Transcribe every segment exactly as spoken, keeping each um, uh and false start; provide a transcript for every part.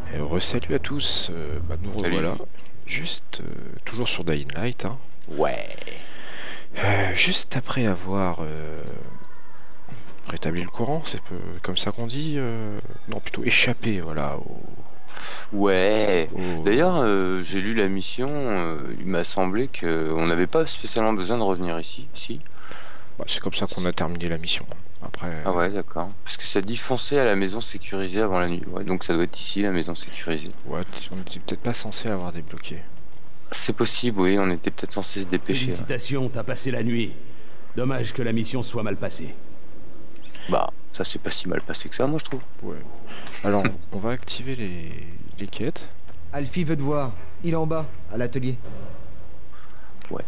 Et re-salut à tous, euh, bah nous Salut. revoilà, juste, euh, toujours sur Dying Light, hein. Ouais. Euh, juste après avoir euh, rétabli le courant, c'est peu comme ça qu'on dit, euh, non plutôt échappé, voilà, au... Ouais. au... D'ailleurs, euh, j'ai lu la mission, euh, il m'a semblé qu'on n'avait pas spécialement besoin de revenir ici, si. Bah, c'est comme ça qu'on a terminé la mission, après... Ah ouais, d'accord. Parce que ça dit foncer à la maison sécurisée avant la nuit. Ouais, donc ça doit être ici, la maison sécurisée. Ouais, on était peut-être pas censé avoir débloqué. C'est possible, oui, on était peut-être censé se dépêcher. Ouais. Félicitations, t'as passé la nuit. Dommage que la mission soit mal passée. Bah, ça s'est pas si mal passé que ça, moi je trouve. Ouais. Alors, on va activer les, les quêtes. Alfie veut te voir. Il est en bas, à l'atelier. Ouais.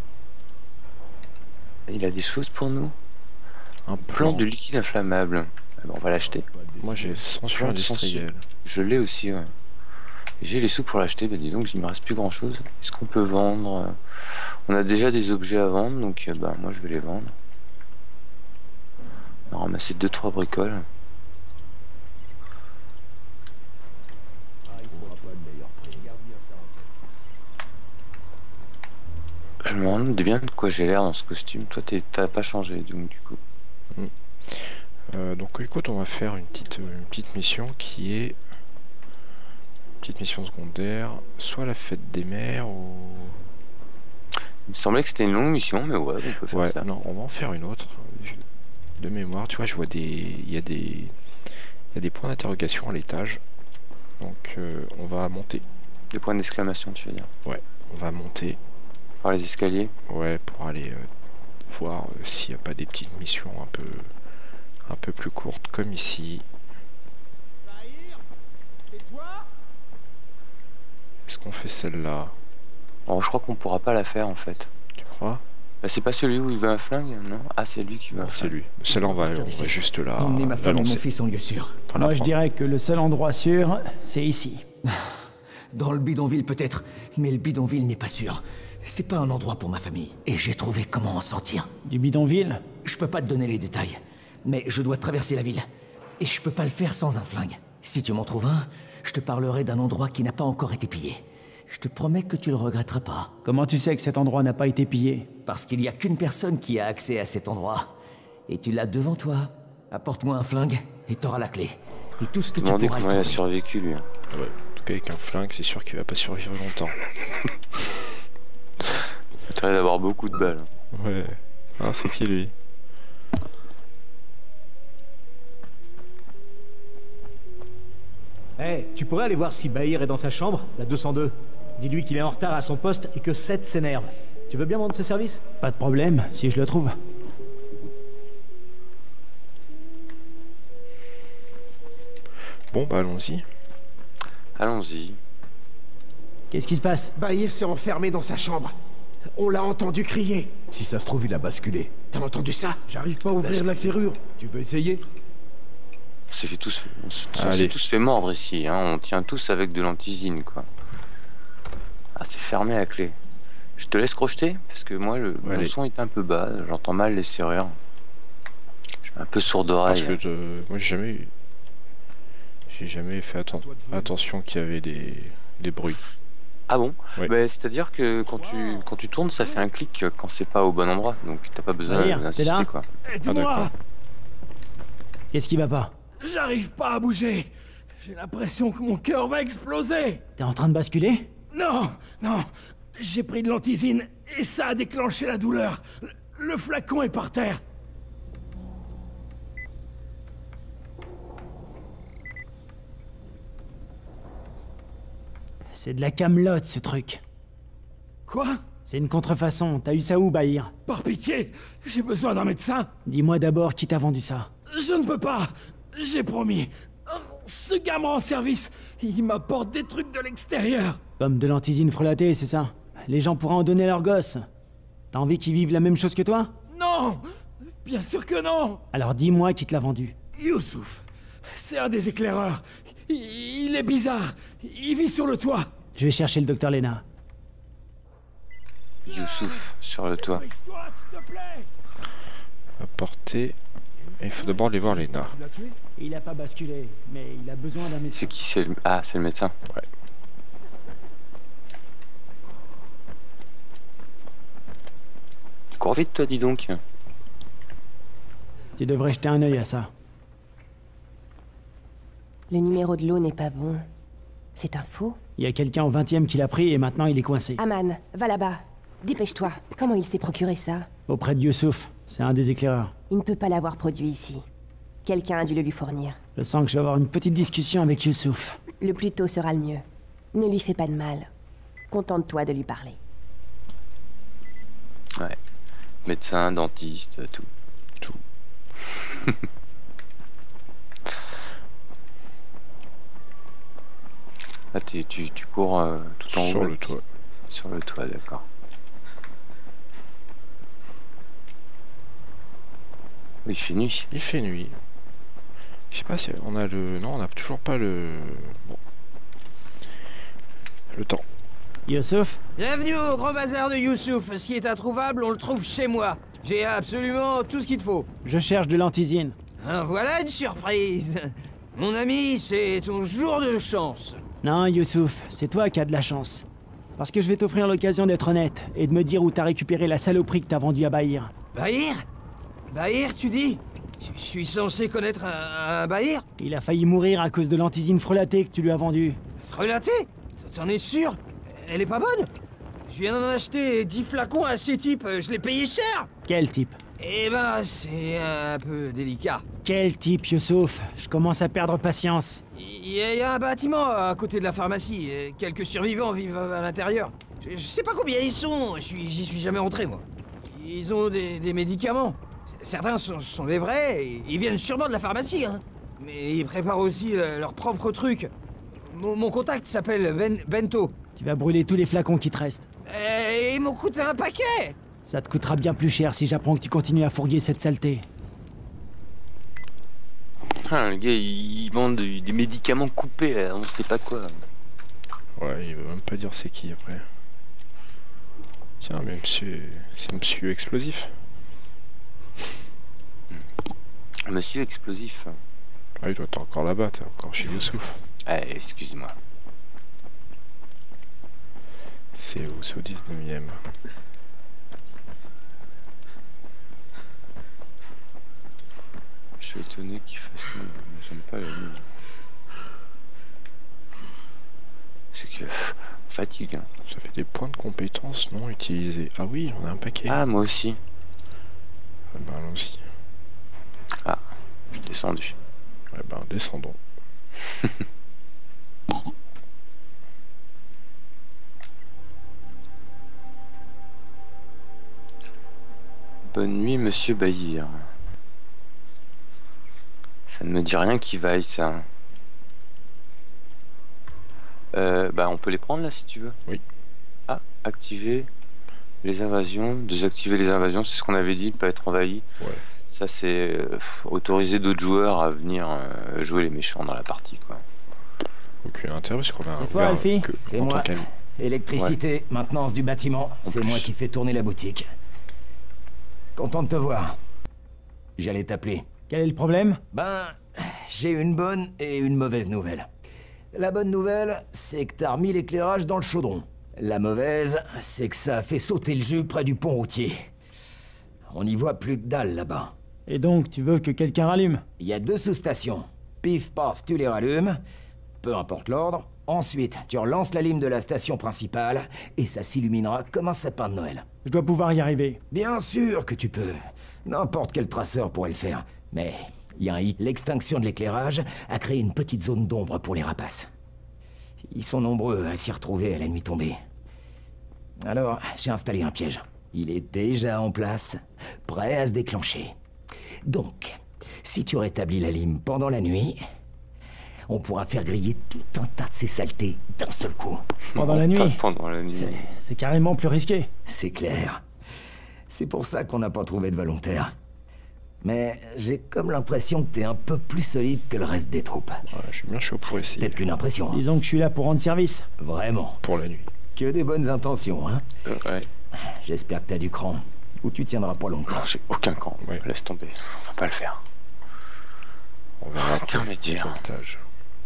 Il a des choses pour nous. Un plan, Plan de liquide inflammable. Ah bah, on va l'acheter. Moi j'ai censure Plan de industrielle. Je l'ai aussi, ouais. J'ai les sous pour l'acheter, bah dis donc, il me reste plus grand chose. Est-ce qu'on peut vendre? On a déjà des objets à vendre, donc bah moi je vais les vendre. On va ramasser deux trois bricoles. Je me demande bien de quoi j'ai l'air dans ce costume. Toi t'as pas changé donc du coup. Mm. Euh, donc écoute, on va faire une petite, une petite mission qui est... Petite mission secondaire, soit la fête des mères ou... Il me semblait que c'était une longue mission, mais ouais, on peut faire ouais, ça. non, on va en faire une autre. De mémoire, tu vois, je vois des... Il y a des... Il y a des points d'interrogation à l'étage. Donc euh, on va monter. Des points d'exclamation, tu veux dire? Ouais, on va monter. Par les escaliers? Ouais, pour aller euh, voir euh, s'il n'y a pas des petites missions un peu... un peu plus courtes, comme ici. Est-ce qu'on fait celle-là? Alors je crois qu'on pourra pas la faire en fait. Tu crois? Bah, c'est pas celui où il veut un flingue, non? Ah, c'est lui qui veut un C'est flingue. lui. Celle-là, on va, on va juste là. Emmener ma femme et mon lancer. fils en lieu sûr. Enfin, Moi, la je prendre. dirais que le seul endroit sûr, c'est ici. Dans le bidonville peut-être, mais le bidonville n'est pas sûr. C'est pas un endroit pour ma famille. Et j'ai trouvé comment en sortir. Du bidonville? Je peux pas te donner les détails, mais je dois traverser la ville. Et je peux pas le faire sans un flingue. Si tu m'en trouves un, je te parlerai d'un endroit qui n'a pas encore été pillé. Je te promets que tu le regretteras pas. Comment tu sais que cet endroit n'a pas été pillé? Parce qu'il y a qu'une personne qui a accès à cet endroit. Et tu l'as devant toi. Apporte-moi un flingue et t'auras la clé. Et tout ce que tu Demandez pourras y comment il a trouver. survécu lui. Ouais. En tout cas, avec un flingue, c'est sûr qu'il va pas survivre longtemps. Il a d'avoir beaucoup de balles. Ouais. Ah, c'est qui lui? Eh, hey, tu pourrais aller voir si Bahir est dans sa chambre, la deux cent deux. Dis-lui qu'il est en retard à son poste et que sept s'énerve. Tu veux bien rendre ce service? Pas de problème, si je le trouve. Bon, bah allons-y. Allons-y. Qu'est-ce qui se passe? Bahir s'est enfermé dans sa chambre. On l'a entendu crier. Si ça se trouve, il a basculé. T'as entendu ça? J'arrive pas à ouvrir la serrure. Tu veux essayer? On s'est fait tous, on s'est on Allez. s'est tous fait mordre ici. Hein. On tient tous avec de l'antisine, quoi. Ah, c'est fermé à clé. Je te laisse crocheter parce que moi, le mon Allez. son est un peu bas. J'entends mal les serrures. Je suis un peu sourd Parce d'oreille. que euh, moi, j'ai jamais eu... J'ai jamais fait atten- attention qu'il y avait des, des bruits. Ah bon? Oui. Bah, c'est-à-dire que quand tu, quand tu tournes, ça fait un clic quand c'est pas au bon endroit. Donc t'as pas besoin Bahir, t'es d'insister, là? quoi. Ah, Aide-moi! d'accord. Qu'est-ce qui va pas? J'arrive pas à bouger. J'ai l'impression que mon cœur va exploser. T'es en train de basculer? Non, non. J'ai pris de l'antisine et ça a déclenché la douleur. Le, le flacon est par terre. C'est de la camelote, ce truc. Quoi? C'est une contrefaçon. T'as eu ça où, Bahir? Par pitié, j'ai besoin d'un médecin. Dis-moi d'abord qui t'a vendu ça. Je ne peux pas. J'ai promis. Ce gars me rend service. Il m'apporte des trucs de l'extérieur. Comme de l'antisine frelatée, c'est ça? Les gens pourraient en donner à leurs gosses. T'as envie qu'ils vivent la même chose que toi? Non! Bien sûr que non! Alors dis-moi qui te l'a vendu. Youssouf, c'est un des éclaireurs. Il, il est bizarre. Il vit sur le toit. Je vais chercher le docteur Lena. Youssouf, sur le toit. Brise-toi, s'il te plaît. Apporter Et il faut d'abord aller voir Lena. Tu l'as tué? Il a pas basculé, mais il a besoin d'un médecin. C'est qui? C'est le... Ah, c'est le médecin. Ouais. Tu cours vite, toi, dis donc. Tu devrais jeter un œil à ça. Le numéro de l'eau n'est pas bon. C'est un faux? Il y a quelqu'un au vingtième qui l'a pris et maintenant il est coincé. Aman, va là-bas. Dépêche-toi. Comment il s'est procuré ça? Auprès de Youssouf, c'est un des éclaireurs. Il ne peut pas l'avoir produit ici. Quelqu'un a dû le lui fournir. Je sens que je vais avoir une petite discussion avec Youssouf. Le plus tôt sera le mieux. Ne lui fais pas de mal. Contente-toi de lui parler. Ouais. Médecin, dentiste, tout. Tout. Ah, tu, tu cours euh, tout en haut. Sur là, le toit. Sur le toit, d'accord. Il fait nuit. Il fait nuit. Je sais pas si on a le... Non, on n'a toujours pas le... Bon. Le temps. Youssouf? Bienvenue au grand bazar de Youssouf. Ce qui est introuvable, on le trouve chez moi. J'ai absolument tout ce qu'il te faut. Je cherche de l'antisine. Hein, voilà une surprise. Mon ami, c'est ton jour de chance. Non, Youssouf, c'est toi qui as de la chance. Parce que je vais t'offrir l'occasion d'être honnête et de me dire où t'as récupéré la saloperie que t'as vendue à Bahir. Bahir Bahir, tu dis? Je suis censé connaître un, un Bahir? Il a failli mourir à cause de l'antisine frelatée que tu lui as vendue. Frelatée? T'en es sûr? Elle est pas bonne? Je viens d'en acheter dix flacons à ces types, je l'ai payé cher! Quel type? Eh ben, c'est un peu délicat. Quel type, Youssouf? Je commence à perdre patience. Il y, y a un bâtiment à côté de la pharmacie, et quelques survivants vivent à l'intérieur. Je, je sais pas combien ils sont, je suis- j'y suis jamais entré moi. Ils ont des, des médicaments. Certains sont, sont des vrais, et ils viennent sûrement de la pharmacie, hein. Mais ils préparent aussi le- leurs propres trucs. Mon, mon contact s'appelle Ben- Bento. Tu vas brûler tous les flacons qui te restent. Et ils m'ont coûté un paquet! Ça te coûtera bien plus cher si j'apprends que tu continues à fourguer cette saleté. Ah, le gars, il, il vend de- des médicaments coupés, là, on sait pas quoi. Ouais, il veut même pas dire c'est qui après. Tiens, mais monsieur... C'est monsieur explosif. Monsieur explosif. Ah oui, toi t'es encore là-bas, t'es encore chez Youssouf. Ah, excuse-moi. C'est où? C'est au dix-neuvième. Je suis étonné qu'il fasse nuit. J'aime pas la nuit. C'est que... pff, fatigue. Hein. Ça fait des points de compétences non utilisés. Ah oui, on a un paquet. Ah, moi aussi. Ah bah allons-y. Ah, je suis descendu. Ouais bah descendons. Bonne nuit, monsieur Bahir. Ça ne me dit rien qui vaille, ça. Euh, bah, on peut les prendre, là, si tu veux. Oui. Ah, activer les invasions. Désactiver les invasions, c'est ce qu'on avait dit, pas être envahi. Ouais. Ça, c'est euh, autoriser d'autres joueurs à venir euh, jouer les méchants dans la partie, quoi. Aucun intérêt parce qu'on a C'est un toi, ouvert Alfie? que C'est en moi. tant qu'ami. Électricité, maintenance du bâtiment, c'est plus. moi qui fais tourner la boutique. Content de te voir. J'allais t'appeler. Quel est le problème? Ben, j'ai une bonne et une mauvaise nouvelle. La bonne nouvelle, c'est que t'as remis l'éclairage dans le chaudron. La mauvaise, c'est que ça a fait sauter le jus près du pont routier. On n'y voit plus de dalle là-bas. Et donc, tu veux que quelqu'un rallume? Il y a deux sous-stations. Pif paf, tu les rallumes. Peu importe l'ordre. Ensuite, tu relances la lime de la station principale et ça s'illuminera comme un sapin de Noël. Je dois pouvoir y arriver. Bien sûr que tu peux. N'importe quel traceur pourrait le faire. Mais il y a un hic. L'extinction de l'éclairage a créé une petite zone d'ombre pour les rapaces. Ils sont nombreux à s'y retrouver à la nuit tombée. Alors, j'ai installé un piège. Il est déjà en place, prêt à se déclencher. Donc, si tu rétablis la lime pendant la nuit, on pourra faire griller tout un tas de ces saletés d'un seul coup. Pendant la Pas nuit? pendant la nuit. C'est carrément plus risqué. C'est clair. C'est pour ça qu'on n'a pas trouvé de volontaire. Mais j'ai comme l'impression que t'es un peu plus solide que le reste des troupes. Ouais, je suis bien chaud pour essayer. Peut-être qu'une impression. Hein. Disons que je suis là pour rendre service. Vraiment. Pour la nuit. Que des bonnes intentions, hein. Euh, ouais. J'espère que t'as du cran. Ou tu tiendras pas longtemps. Non, j'ai aucun camp. Ouais. Laisse tomber. On va pas le faire. On verra après. Intermédiaire. Récoltage.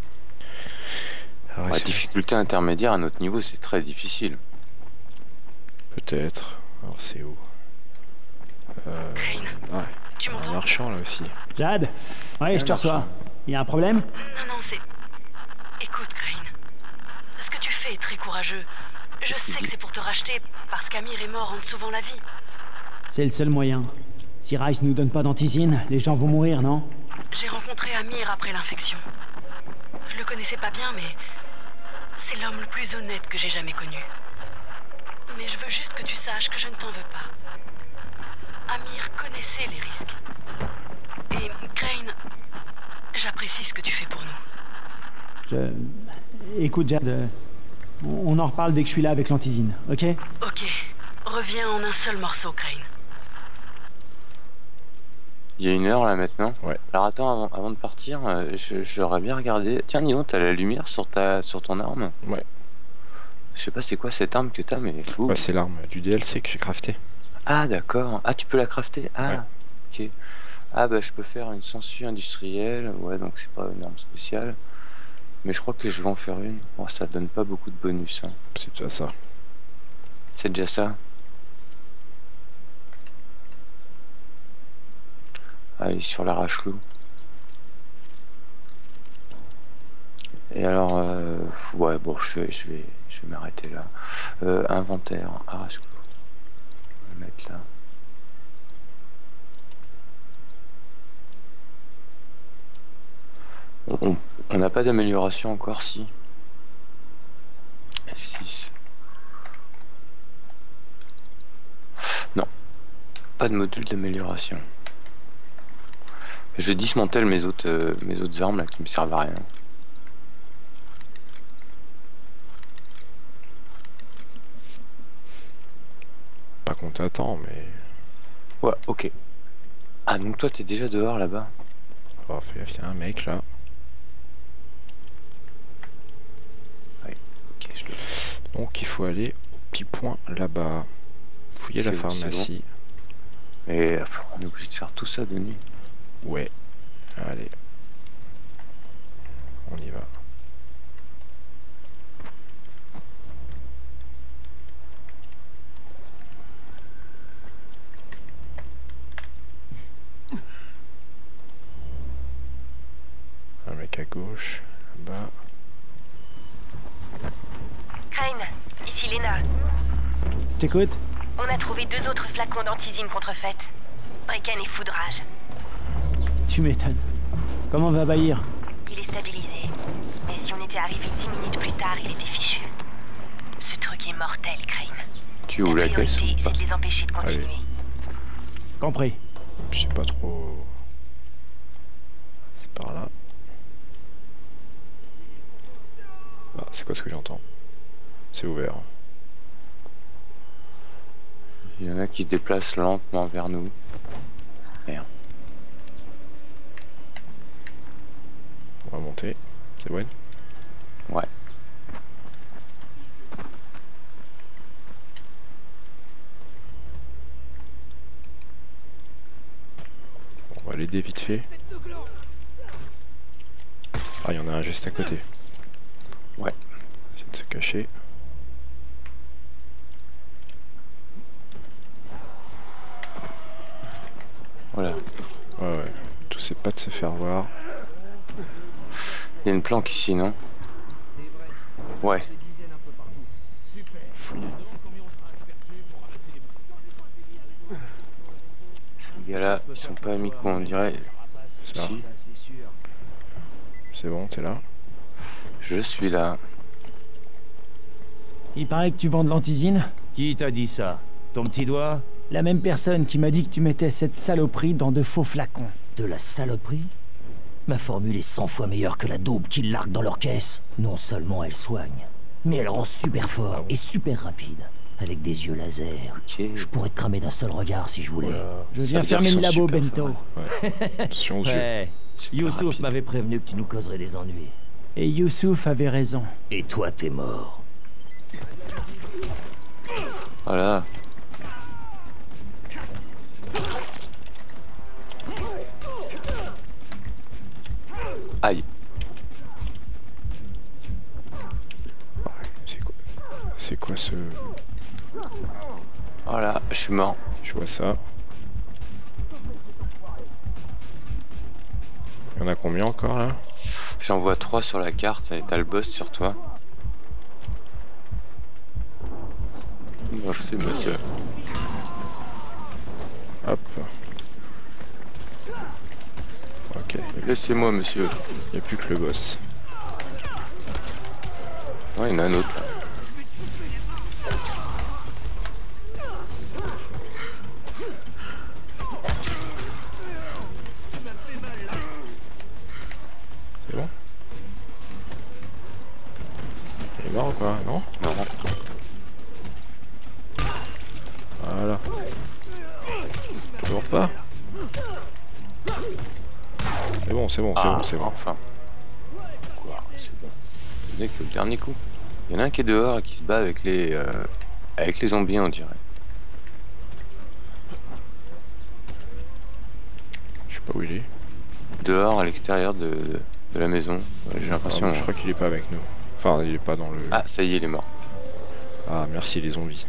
La difficulté intermédiaire à notre niveau, c'est très difficile. Peut-être. Alors c'est où euh... Ah, tu un m'entends? marchand là aussi. Jade? Ouais, je te reçois. Y a un problème? Non, non, c'est... Écoute, Crane. Ce que tu fais est très courageux. Je sais que c'est pour te racheter, parce qu'Amir est mort en te sauvant la vie. C'est le seul moyen. Si Rice nous donne pas d'antisine, les gens vont mourir, non? J'ai rencontré Amir après l'infection. Je le connaissais pas bien, mais... c'est l'homme le plus honnête que j'ai jamais connu. Mais je veux juste que tu saches que je ne t'en veux pas. Amir connaissait les risques. Et Crane, j'apprécie ce que tu fais pour nous. Je... Écoute, Jade, euh, on en reparle dès que je suis là avec l'antisine, ok? Ok. Reviens en un seul morceau, Crane. Il y a une heure là maintenant. Ouais. Alors attends, avant, avant de partir, euh, je- j'aurais bien regardé. Tiens, dis donc, t'as la lumière sur ta sur ton arme? Ouais. Je sais pas c'est quoi cette arme que t'as, mais. Ouh. Bah, c'est l'arme du D L C que j'ai crafté. Ah d'accord. Ah, tu peux la crafter? Ah, ok. Ah bah je peux faire une sangsue industrielle. Ouais, donc c'est pas une arme spéciale. Mais je crois que je vais en faire une. Bon, ça donne pas beaucoup de bonus. Hein. C'est déjà ça. C'est déjà ça. Allez, sur l'arrache-loup. Et alors, euh, ouais, bon, je vais, je vais, je vais m'arrêter là. Euh, inventaire, arrache-loup. On va mettre là. On- On n'a pas d'amélioration encore, si. F six. Non. Pas de module d'amélioration. Je dismantèle mes autres, euh, mes autres armes là qui me servent à rien. Pas qu'on t'attend, mais... Ouais, ok. Ah, donc toi t'es déjà dehors là-bas? Oh, fais gaffe, il y a un mec là. Ok, je le fais. Donc il faut aller au petit point là-bas. Fouiller la C'est où, c'est pharmacie. Et euh, on est obligé de faire tout ça de nuit. Ouais. Allez. On y va. Un mec à gauche, là-bas. Crane, ici Lena. T'écoutes? On a trouvé deux autres flacons d'antisine contrefaite. Brecken et Foudrage. Tu m'étonnes. Comment va Bahir? Il est stabilisé. Mais si on était arrivé dix minutes plus tard, il était fichu. Ce truc est mortel, Crane. Tu ouvres la caisse ou priorité, pas? c'est de les empêcher de continuer. Allez. Compris. Je sais pas trop... C'est par là. Ah, c'est quoi ce que j'entends? C'est ouvert. Il y en a qui se déplacent lentement vers nous. Merde. On va monter. C'est bon? Ouais. On va l'aider vite fait. Ah, il y en a un juste à côté. Ouais. Essayer de se cacher. Voilà. Ouais, ouais. Tout c'est pas de se faire voir. Il y a une planque ici, non? Ouais. Fouiller. Ces gars-là, ils sont pas amicaux, on dirait. Ça. Si. C'est bon, t'es là? Je suis là. Il paraît que tu vends de l'antisine? Qui t'a dit ça? Ton petit doigt? La même personne qui m'a dit que tu mettais cette saloperie dans de faux flacons. De la saloperie? Ma formule est cent fois meilleure que la daube qu'ils larguent dans leur caisse. Non seulement elle soigne, mais elle rend super fort et super rapide. Avec des yeux laser. Ok. Je pourrais te cramer d'un seul regard si je voulais. Je Ça viens veut dire fermer qu'ils le sont labo, super Bento. forts. Ouais. Attention aux yeux. Ouais. Super Youssouf rapide. m'avait prévenu que tu nous causerais des ennuis. Et Youssouf avait raison. Et toi, t'es mort. Voilà. Aïe. C'est quoi, c'est quoi ce... Voilà, je suis mort. Je vois ça. Il y en a combien encore là? J'en vois trois sur la carte et t'as le boss sur toi. Merci monsieur. Hop. Ok. Laissez-moi monsieur. Il n'y a plus que le boss. Ouais, il y en a un autre là. C'est bon? Il est mort ou pas? Non? Non. Voilà. Toujours pas? C'est bon, c'est bon, c'est Ah, bon, c'est bon. Enfin. Quoi? C'est bon. Ce n'est que le dernier coup. Il y en a un qui est dehors et qui se bat avec les euh, avec les zombies, on dirait. Je sais pas où il est. Dehors, à l'extérieur de, de, de la maison. Ouais, j'ai l'impression. Ah, je crois qu'il est pas avec nous. Enfin, il est pas dans le... Ah, ça y est, il est mort. Ah, merci les zombies.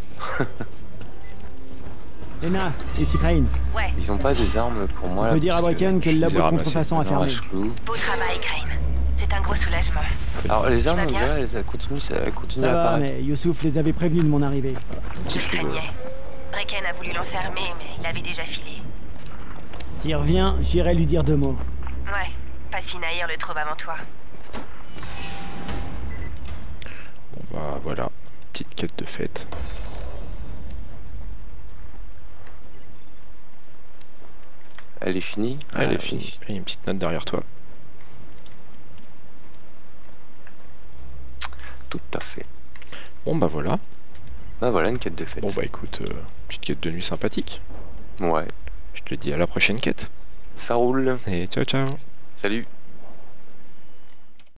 Lena, ici Crane. Ouais. Ils ont pas des armes pour moi. On là, peut dire à parce que Bracken que le je les ai labo de ramassés. contrefaçon a dans fermé. la chelou. Beau travail, Crane. C'est un gros soulagement. Alors les armes, Tu vas on bien dirait, elles continuent, elles continuent Ça à va, apparaître. mais Youssouf les avait prévenus de mon arrivée. Je le craignais. Bracken a voulu l'enfermer, mais il avait déjà filé. S'il revient, j'irai lui dire deux mots. Ouais. Pas si Nahir le trouve avant toi. Bon bah voilà, petite quête de fête. Elle est finie. Elle Ah, est finie. Il y a une petite note derrière toi. Tout à fait. Bon bah voilà. Bah voilà, une quête de fête. Bon bah écoute, euh, petite quête de nuit sympathique. Ouais. Je te dis à la prochaine quête. Ça roule. Et ciao ciao. Salut.